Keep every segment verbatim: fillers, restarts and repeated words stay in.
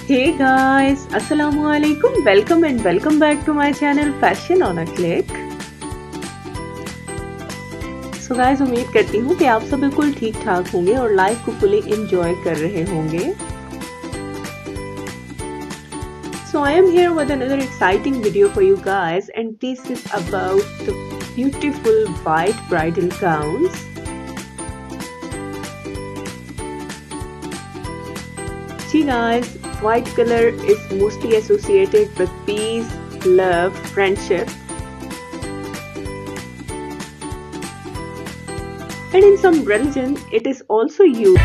Hey guys, Assalamu alaikum. Welcome and welcome back to my channel Fashion on a Click. So guys, उम्मीद करती हूँ कि आप सब बिल्कुल ठीक ठाक होंगे और लाइफ को फुली एंजॉय कर रहे होंगे. So I am here with another exciting video for you guys, and this is about the beautiful white bridal gowns. See guys, white color is mostly associated with peace, love, friendship. And in some religion, it is also used.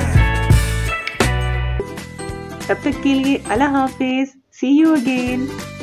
तब तक के लिए अल्लाह हाफिज. सी you again.